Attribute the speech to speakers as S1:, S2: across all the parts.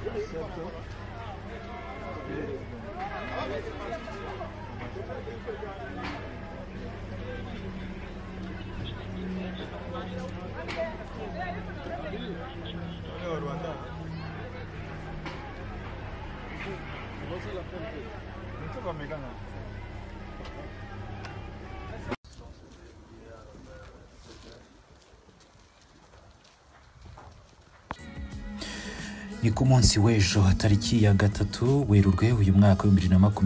S1: Ni ku munsi w'ejo tariki ya 3 Werurwe uyu mwaka wa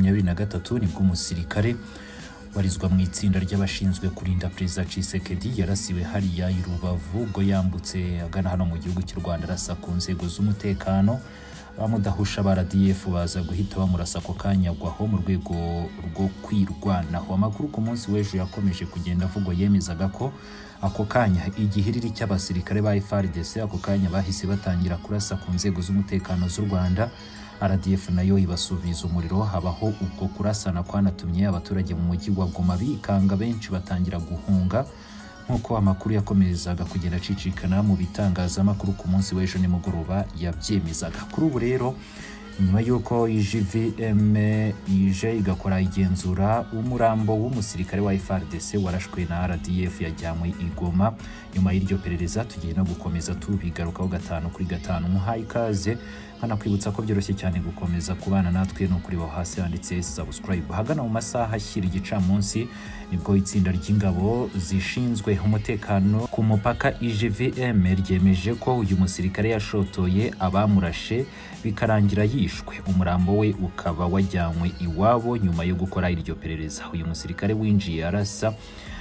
S1: 2023 nibwo umusirikare warizwa mu itsinda ry'abashinzwe kurinda Perezida Tshisekedi yarasiwe hariya i Rubavu ubwo yambutse agana hano mu gihugu cy'u Rwanda arasa ku nzego z'umutekano. Abamudahusha ba RDF baza guhita bamurasa ko kanyagwaho mu rwego rwo kwirwanaho. Amakuru ku munsi w'ejo yakomeje kugenda avugwa yemezaga ko ako kanya igihiriri cy'abasirikare ba FARDC ako kanya bahise batangira kurasa ku nzego z'umutekano z'u Rwanda. RDF nayo ibasubiza umuriro, habaho ubwo kurasana kwanatumye abaturage mu mujyi wa Goma bikanga, benshi batangira guhunga nkuko amakuru yakomezaga kugenda acicikana mu bitangazamakuru ku munsi w'ejo nimugoroba yabyemezaga. Kuri ubu rero nyuma yuko IJVM ije igakora igenzura, umurambo w'umusirikare wa FARDC warashwe na RDF yajyanywe i Goma. Nyuma y'iryo perereza tugiye no gukomeza tubigarukaho 5 kuri 5. Muhaye ikaze hana kwibutsa ko byoroshye cyane gukomeza kubana natwe no kuri hasi handitse subscribe. Hagana mu masaha ashyira igicamunsi nibwo itsinda ry'ingabo zishinzwe umutekano ku mupaka IJVM ryemeje ko uyu musirikare yashotoye abamurashe bikarangira yishwe. Umurambo we ukaba wajyanywe iwabo nyuma yo gukora iryo perereza. Uyu musirikare winjiye arasa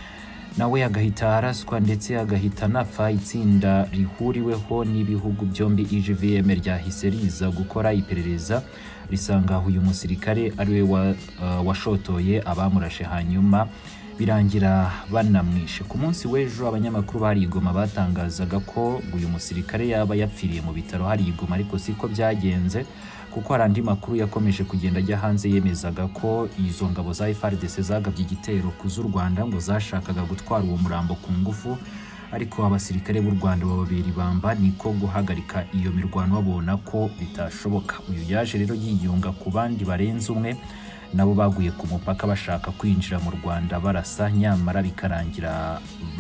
S1: nawe agahita araswa ndetse agahita napfa. Itsinda rihuriweho n'ibihugu byombi IJVM ryahise riza gukora iperereza risanga uyu musirikare ariwe washotoye abamurashe, hanyuma birangira banamwishe. Ku munsi w'ejo abanyamakuru bari i Goma batangazaga ko uyu musirikare yaba yapfiriye mu bitaro hari i Goma, ariko siko byagenze kuko hari andi makuru yakomeje kugenda ajya hanze yemezaga ko izo ngabo za FARDC zagabye igitero ku z'u Rwanda ngo zashakaga gutwara uwo murambo ku ngufu, ariko abasirikare b'u Rwanda bababera ibamba niko guhagarika iyo mirwano babona ko bitashoboka. Uyu yaje rero yiyunga ku bandi barenze umwe nabo baguye ku mupaka bashaka kwinjira mu Rwanda barasa, nyamara bikarangira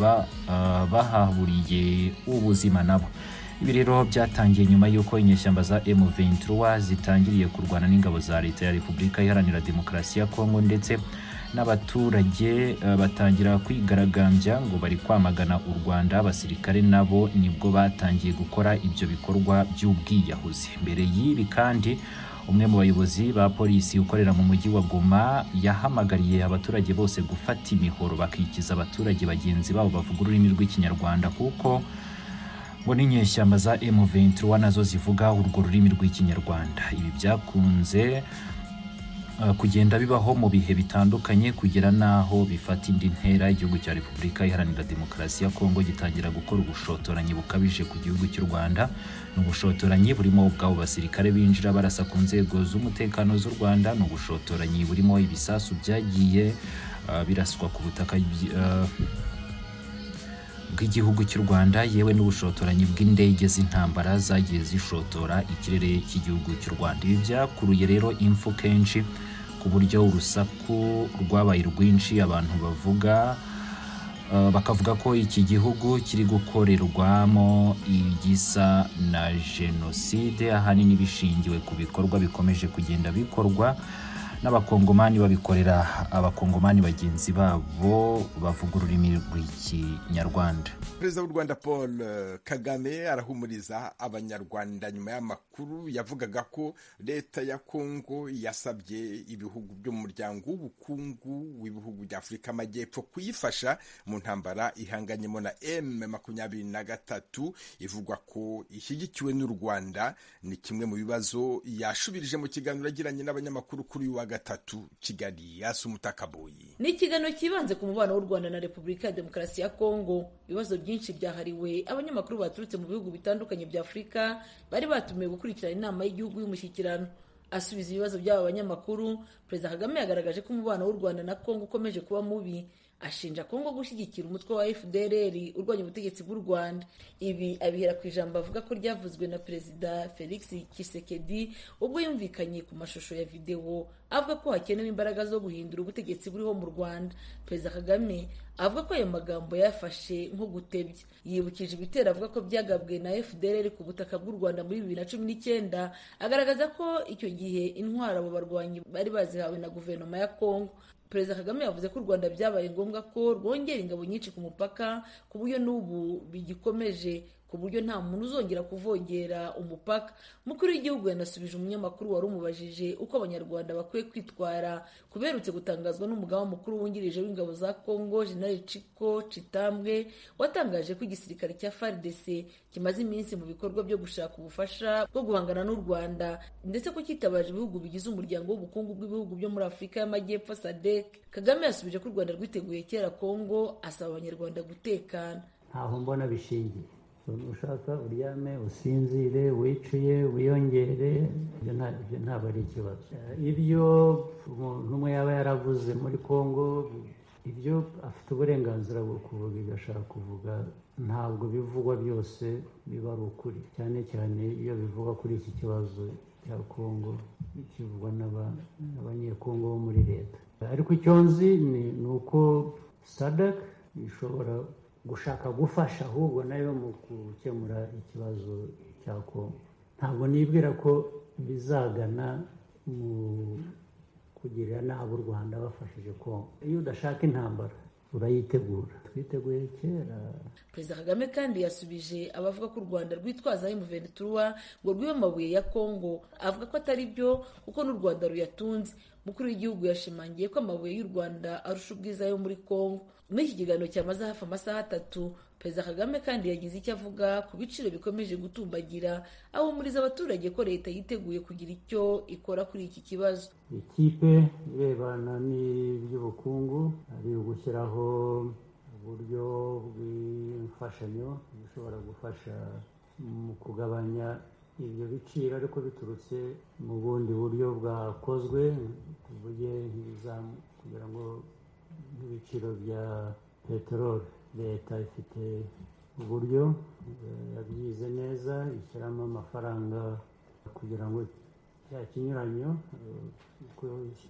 S1: bahaburiye ubuzima nabo. Ibi rero byatangiye nyuma yuko inyeshyamba za M23 zitangiriye kurwana n'ingabo za leta ya Repubulika Iharanira Demokarasi ya Kongo, ndetse n'abaturage batangira kwigaragambya ngo bari kwamagana u Rwanda. Abasirikare nabo nibwo batangiye gukora ibyo bikorwa by'ubwiyahuzi. Mbere y'ibi kandi umwe mu bayobozi ba polisi ukorera mu mujyi wa Goma yahamagariye abaturage bose gufata imihoro bakikiza abaturage bagenzi babo bavuga ururimi rw'Ikinyarwanda, kuko ngo n'inyeshyamba za M23 nazo zivuga urwo rurimi rw'Ikinyarwanda. Ibi byakunze kugenda bibaho mu bihe bitandukanye kugera naho bifata indi ntera. Igihugu cya Repubulika Iharanira Demokarasi ya Kongo gitangira gukora ubushotoranyi bukabije ku gihugu cy'u Rwanda. N'ubushotoranyi burimo ubwabo basirikare binjira barasa ku nzego z'umutekano z'u Rwanda, n'ubushotoranyi burimo ibisasu byagiye biraswa ku butaka bw'igihugu cy'u Rwanda, yewe n'ubushotoranyi bw'indege z'intambara zagiye zishotora ikirere cy'igihugu cy'u Rwanda. Ibi byakuruye rero impfu kenshi ku buryo urusaku rwabaye rwinshi. Abantu bakavuga ko iki gihugu kiri gukorerwamo igisa na jenoside, ahanini bishingiwe ku bikorwa bikomeje kugenda bikorwa n'abakongomani babikorera abakongomani bagenzi babo bavuga ururimi rw'Ikinyarwanda.
S2: Perezida w'u Rwanda Paul Kagame arahumuriza abanyarwanda nyuma y'amakuru yavugaga ko leta ya Kongo yasabye ibihugu byo mu muryango w'ubukungu w'ibihugu bya Afurika Amajyepfo kuyifasha mu ntambara ihanganyemo na M23 ivugwa ko ishyigikiwe n'u Rwanda. Ni kimwe mu bibazo yashubirije mu kiganiro yagiranye n'abanyamakuru kuri wa gatatu Kigali. Yasumutakaboyi.
S3: Ni ikiganiro kibanze ku mubano w'u Rwanda na Repubulika ya Demokarasi ya Kongo. Ibibazo byinshi byahariwe abanyamakuru baturutse mu bihugu bitandukanye bya Afurika bari batumiwe gukurikirana inama y'igihugu y'umushyikirano. Asubiza ibibazo by'aba banyamakuru, Perezida Kagame yagaragaje ko umubano w'u Rwanda na Kongo ukomeje kuba mubi, ashinja Kongo gushyigikira umutwe wa FDLR urwanya ubutegetsi bw'u Rwanda. Ibi abihera ku ijambo avuga ko ryavuzwe na Perezida Felix Tshisekedi ubwo yumvikanye ku mashusho ya videwo avuga ko hakenewe imbaraga zo guhindura ubutegetsi buriho mu Rwanda. Perezida Kagame avuga ko ayo magambo yafashe nko gutebya. Yibukije ibitero avuga ko byagabwe na FDLR ku butaka bw'u Rwanda muri 2019, agaragaza ko icyo gihe intwaro abo barwanyi bari bazihawe na guverinoma ya Kongo. Perezida Kagame yavuze ko u Rwanda byabaye ngombwa ko rwongera ingabo nyinshi ku mupaka ku buryo n'ubu bigikomeje, ku buryo nta muntu uzongera kuvogera umupaka. Umukuru w'igihugu yanasubije umunyamakuru wari umubajije uko abanyarwanda bakwiye kwitwara kuberutse gutangazwa n'umugaba mukuru wungirije w'ingabo za Kongo General Chiko Chitambwe watangaje ko igisirikare cya FARDC kimaze iminsi mu bikorwa byo gushaka ubufasha bwo guhangana n'u Rwanda, ndetse ko kitabaje ibihugu bigize umuryango w'ubukungu bw'ibihugu byo muri Afurika y'Amajyepfo SADC. Kagame yasubije ko u Rwanda rwiteguye kera Kongo, asaba abanyarwanda gutekana.
S4: Ntaho mbona bishingiye. Ushaka uryame usinzire wicuye wiyongere, ibyo ntabwo ari ikibazo. Ibyo umuntu umwe yaba yaravuze muri Kongo, ibyo afite uburenganzira bwo kuvuga ibyo ashaka kuvuga. Ntabwo bivugwa byose biba ari ukuri, cyane cyane iyo bivugwa kuri iki kibazo cya Kongo kivugwa n'abanyekongo bo muri leta. Ariko icyo nzi ni uko SADC ishobora gushaka gufasha ahubwo nayo mu gukemura ikibazo cya Kongo. Ntabwo nibwira ko bizagana mu kugirira nabi u Rwanda bafashije Kongo. Iyo udashaka intambara urayitegura. Twiteguye kera.
S3: Perezida Kagame kandi yasubije abavuga ko u Rwanda rwitwaza M23 ngo rwibe amabuye ya Kongo, avuga ko atari byo kuko n'u Rwanda ruyatunze. Umukuru w'igihugu yashimangiye ko amabuye y'u Rwanda arusha ubwiza yo muri Kongo. Muri iki kiganiro cyamaze hafi amasaha 3, Perezida Kagame kandi yagize icyo avuga ku biciro bikomeje gutumbagira, ahumuriza abaturage ko leta yiteguye kugira icyo ikora kuri iki kibazo.
S4: Ikipe irebana n'iby'ubukungu ari ugushyiraho uburyo bw'imfashanyo bishobora gufasha mu kugabanya ibyo biciro, ariko biturutse mu bundi buryo bwakozwe, tuvuge nk'ibizamu, kugira ngo nk'ibiciro bya peteroli, leta ifite uburyo yabyize neza, ishyiramo amafaranga kugira ngo cya kinyuranyo uko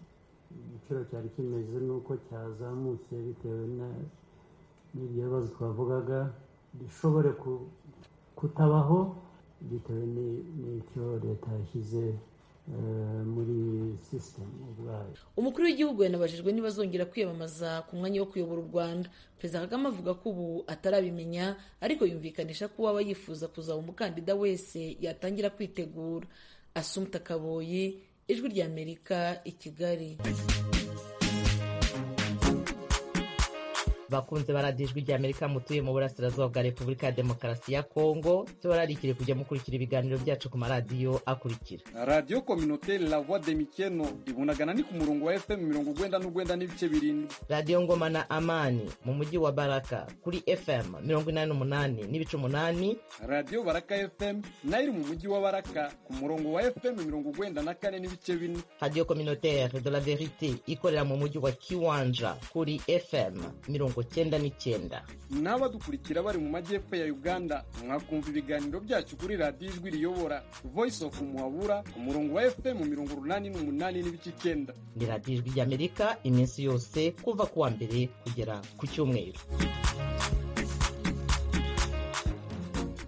S4: igiciro cyari kimeze n'uko cyazamutse bitewe n'ibyo bibazo twavugaga bishobore kutabaho bitewe n'icyo leta yashyize muri sisitemu ubwayo.
S3: Umukuru w'igihugu yanabajijwe niba azongera kwiyamamaza ku mwanya wo kuyobora u Rwanda. Perezida Kagame avuga ko ubu atarabimenya, ariko yumvikanisha ko uwaba yifuza kuzaba umukandida wese yatangira kwitegura. Assumpta Kaboyi, Ijwi ry'Amerika, i Kigali.
S5: bakunze baradiyo Ijwi ry'Amerika mutuye mu burasirazuba bwa Repubulika ya Demokarasi ya Kongo, tubararikire kujya mukurikira ibiganiro byacu ku maradiyo akurikira:
S6: Radio Communautaire La Voix de Mikeno ibunagana ni ku murongo wa FM 99 n'ibice birindwi.
S5: Radio Ngoma na Amani mu mujyi wa Baraka kuri FM 88 n'ibice 8.
S6: Radio Baraka FM nayo iri mu mujyi wa Baraka ku murongo wa FM 94 n'ibice 4.
S5: Radio Communautaire de la Vérité ikorera mu mujyi wa Kiwanja kuri FM 99.
S6: N'abadukurikira bari mu majyepfo ya Uganda mwakumva ibiganiro byacu kuri Radio Ijwi riyobora Voice of Muhabura ku murongo wa FM 88 n'ibice 9.
S5: Ni Radio Ijwi ry'Amerika iminsi yose kuva kuwa mbere kugera ku cyumweru.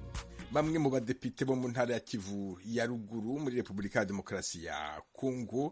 S2: Bamwe mu badepite bo mu ntara ya Kivu ya ruguru muri Repubulika ya Demokarasi ya Kongo